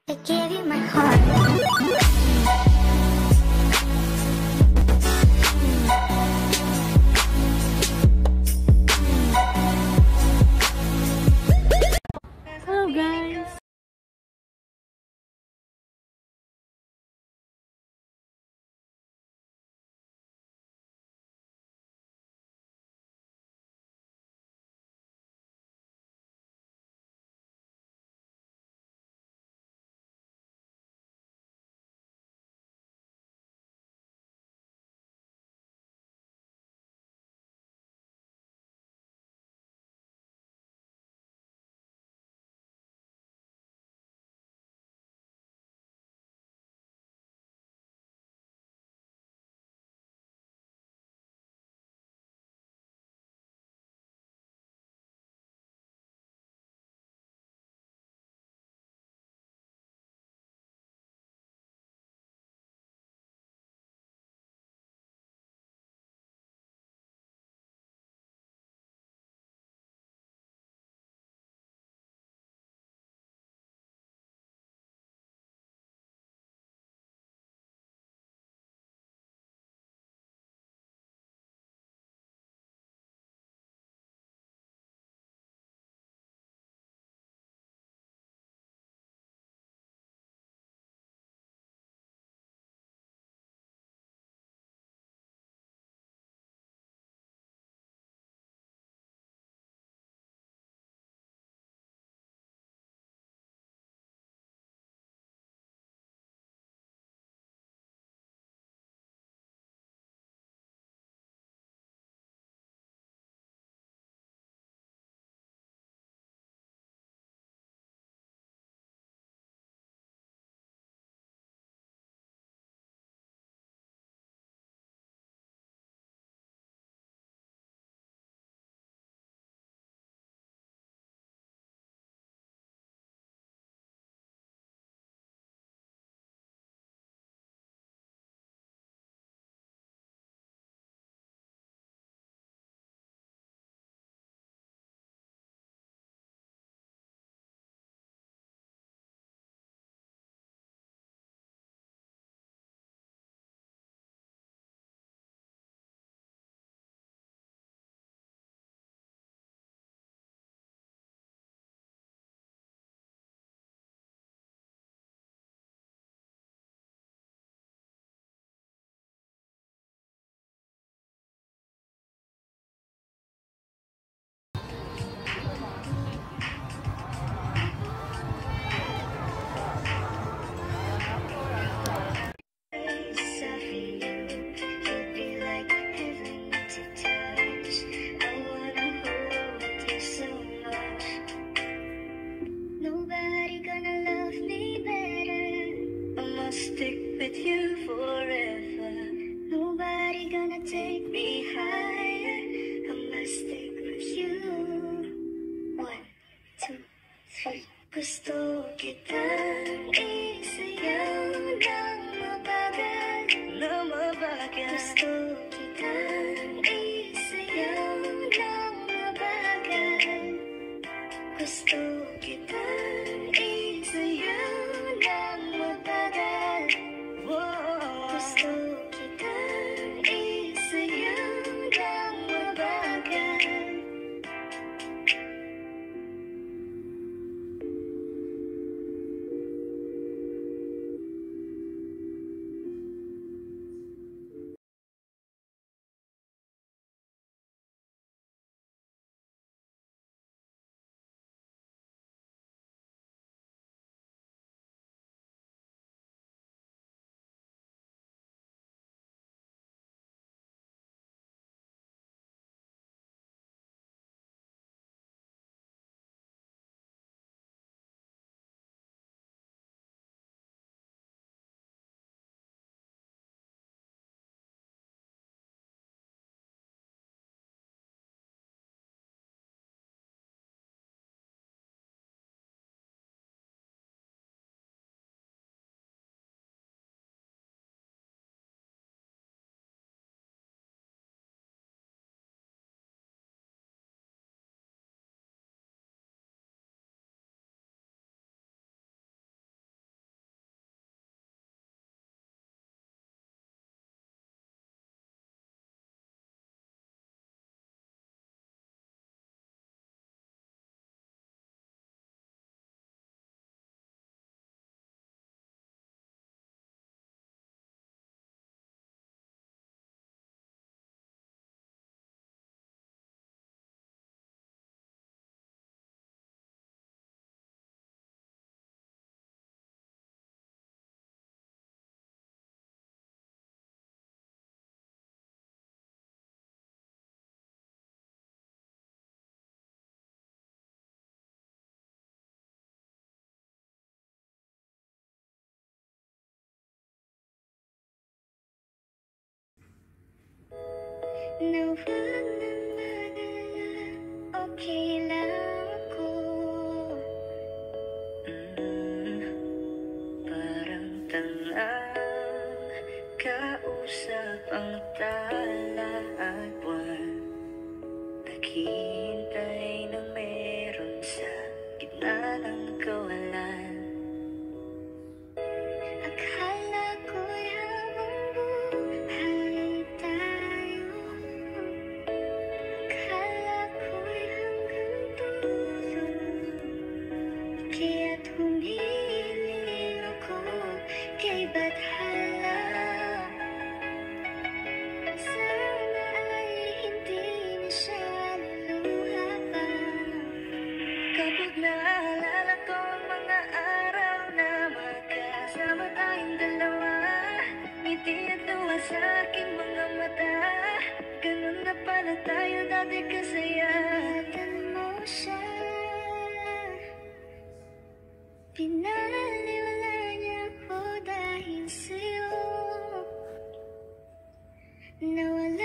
I gave you my heart. Hello guys! Stick with you forever. Nobody gonna take me higher. I must stick with you. 1, 2, 3. Gusto kitang isayaw ng mabagal, na mabagal. Gusto kitang isayaw ng mabagal. Gusto kitang isayaw ng mabagal. na huwag na mag-alala, okay lang ako. Parang tanga, kausap ang tala at buwan, naghihintay ng meron sa gitna ng kawalan. Akala ko'y habang buhay tayo, akala ko'y hanggang dulo, kaya't humiling ako kay Bathala. Sana ay hindi na siya luluha pa. Kapag naalala ko ang mga araw na magkasama tayong dalawa, ngiti at tuwa sa aking mga mata, ganun na pala tayo dati kasaya. Ingatan mo siya, pinaliwala niya ako dahil sa'yo. Nawala